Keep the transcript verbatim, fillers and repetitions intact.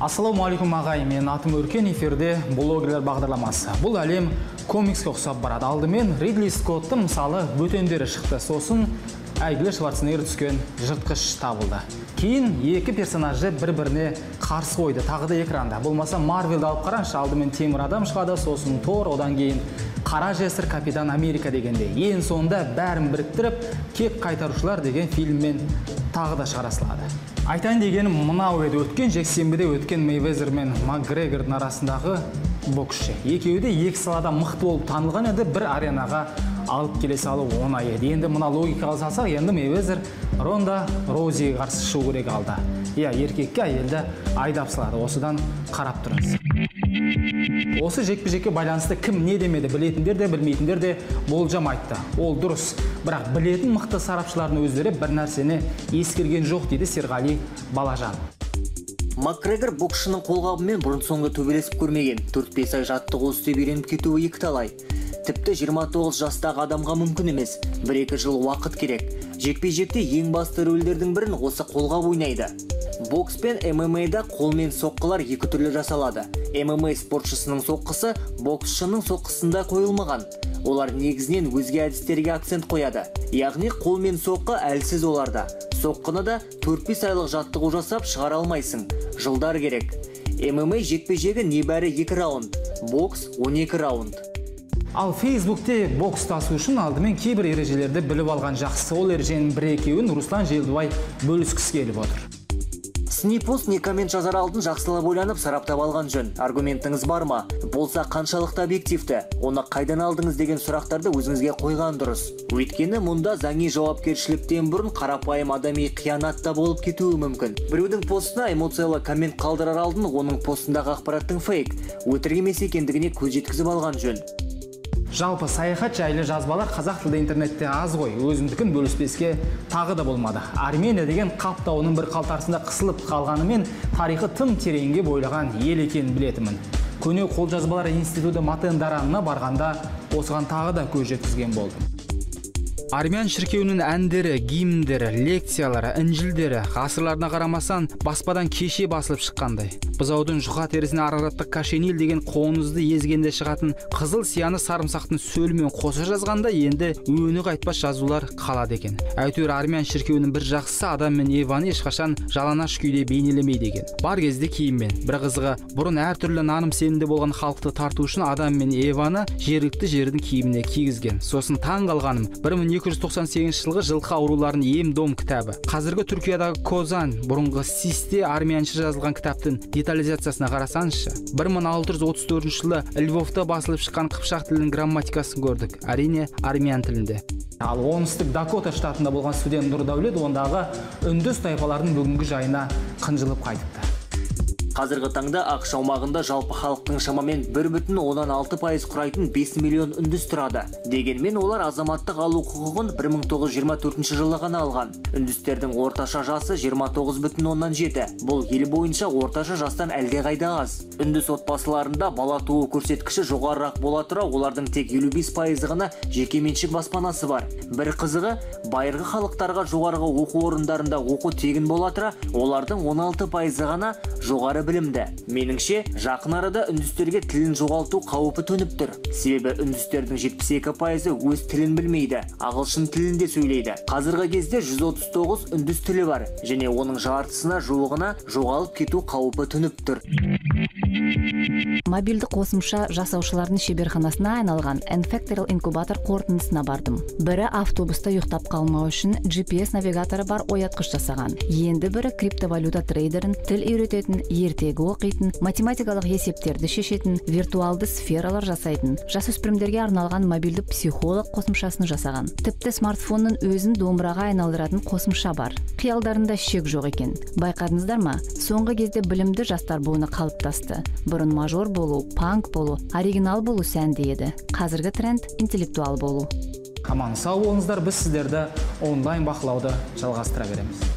Ассаламу алейкум ағайын, мен атым Өркен, эфирде блогерлер бағдарламасы. Бұл әлем комикске ұқсап барады. Алдымен Ридли Скоттың мысалы бөтендері шықты. Сосын әйгілі Шварценеггер түскен жыртқыш табылды. Кейін екі персонажы бір-біріне қарсы қойды, тағы да экранда. Болмаса Марвелді алып қараңызшы, алдымен Темір адам шығады, сосын Тор, одан кейін Қара жесір Капитан Америка дегенде. Ең соңында бәрін біріктіріп, кек қайтарушылар деген фильммен тағы да шығарасылады. Айтайын дегенім мынау еді, өткен жексенбіде өткен Мейвезер мен Макгрегордың арасындағы боксшы. Екеуі де екі салада мықты болып танылған еді, бір аренаға алып келе салу оңай еді. Енді мына логикаға салсақ, енді Мейвезер Ронда Розиге қарсы шығу керек алды. Иә, еркекке әйелді айдап салады. Осыдан қарап тұрыңыз. Осы жекпе-жекке байланысты кім не демеді, білетіндер де, білмейтіндер де болжам айтты. Ол дұрыс. Бірақ білетін мықты сарапшылардың өздері бір нәрсені ескерген жоқ дейді Серғали Балажан. Макгрегор боксшының қолғабымен бұрын соңғы төбелесіп көрмеген. төрт-бес ай жаттығу істеп үйреніп кетуі екіталай. Тіпті жиырма тоғыз жастағы адамға мүмкін емес. бір-екі жыл уақыт керек. Жекпе-жекте ең басты рөлдердің бірін осы қолғап ойнайды. Бокс пен эм эм эйда қолмен соққылар екі түрлі жасалады. эм эм эй спортшысының соққысы боксшының соққысында қойылмаған. Олар негізінен өзге әдістерге акцент қояды. Яғни қолмен соққы әлсіз оларда. Соққыны да төрт-бес айлық жаттығу жасап шығара алмайсың. Жылдар керек. эм эм эй жекпе-жегі небәрі екі раунд. Бокс он екі раунд. Ал Фейсбукте бокстасу үшін алдымен кейбір ережелерді біліп алған жақсы. Ол ереженің бір-екеуін Руслан Желдібай бөліскісі келіп отыр. Сни пост не коммент жазар алдын жақсылап ойланып сараптап алған жөн. Аргументіңіз бар ма? Болса қаншалықты объективті? Оны қайдан алдыңыз деген сұрақтарды өзіңізге қойған дұрыс. Өйткені мұнда заңи жауапкершіліктен бұрын қарапайым адами қиянатта болып кетуі мүмкін. Біреудің постына эмоциялы коммент қалдырар алдын оның постындағы ақпараттың фейк, өтірік емес екендігіне көз жеткізіп алған жөн. Жалпы саяхат жайлы жазбалар қазақ тілді интернетте аз ғой, өзімдікін бөліспеске тағы да болмады. Армения деген қаптауының бір қалтарысында қысылып қалғанымен тарихы тым тереңге бойлаған ел екенін білетімін. Көне қолжазбалар институты Матендаранына барғанда осыған тағы да көз жеткізген болдым. Армян шіркеуінің әндері, гимндері, лекциялары, інжілдері ғасырларына қарамасан баспадан кеше басылып шыққандай. Бұзаудың жұқа терісіне арараттық кашенил деген қоңызды езгенде шығатын қызыл сияны сарымсақтың сөлімен қоса жазғанда енді өңі қайтпас жазулар қалады екен. Әйтеуір армян шіркеуінің бір жақсысы адам мен Еваны ешқашан жалаңаш күйде бейнелемейді екен. Бар кезде киіммен. Бір қызығы, бұрын әртүрлі наным сенімде болған халықты тарту үшін адам мен Еваны жергілікті жердің киіміне кигізген. Сосын таң қалғаным бір мың екі жүз тоқсан сегізінші жылғы жылқы ауруларын ем-дом кітабы. Қазіргі Түркиядағы Козан, бұрынғы Систе армянша жазылған кітаптың детализациясына қарасаңызшы. бір мың алты жүз отыз төртінші жылы Львовта басылып шыққан қыпшақ тілінің грамматикасын көрдік. Әрине армян тілінде. Ал оңтүстік Дакота штатында болған студент Нұрдәулет ондағы үндіс тайпаларының бүгінгі жайына қынжылып қайтыпты. Қазіргі таңда ақш аумағында жалпы халықтың шамамен бір бүтін оннан алты пайыз құрайтын бес миллион үндіс тұрады. Дегенмен олар азаматтық алу құқығын бір мың тоғыз жүз жиырма төртінші жылы ғана алған. Үндістердің орташа жасы жиырма тоғыз бүтін оннан жеті. Бұл ел бойынша орташа жастан әлдеқайда аз. Үндіс отбасыларында бала туу көрсеткіші жоғарырақ бола тұра, олардың тек елу бес пайызы ғана жекеменшік баспанасы бар. Бір қызығы, байырғы халықтарға жоғарғы оқу орындарында оқу тегін бола тұра, олардың он алты пайызы ғана жоғары білімді. Меніңше, жақын арада үндістерге тілін жоғалту қаупі төніп тұр. Себебі үндістердің жетпіс екі пайызы өз тілін білмейді, ағылшын тілінде сөйлейді. Қазіргі кезде жүз отыз тоғыз үндіс тілі бар, және оның жартысына жуығына жоғалып кету қаупі төніп тұр. Мобильді қосымша жасаушылардың шеберханасына айналған Enfactorial инкубатор қорытындысына бардым. Бірі автобуста ұйықтап қалмау үшін джи пи эс навигаторы бар оятқыш жасаған. Енді бірі криптовалюта трейдерін, тіл үйрететін, ертегі оқитын, математикалық есептерді шешетін, виртуалды сфералар жасайтын, жасөспірімдерге арналған мобильді психолог қосымшасын жасаған. Тіпті смартфонның өзін домбыраға айналдыратын қосымша бар. Қиялдарында шек жоқ екен. Байқадыңыздар ма? Соңғы кезде білімді жастар буыны қалыптасты. Бұрын мажор болу, панк болу, оригинал болу сәнді еді. Қазіргі тренд интеллектуал болу. Аман сау болыңыздар, біз сіздерді онлайн бақылауды жалғастыра береміз.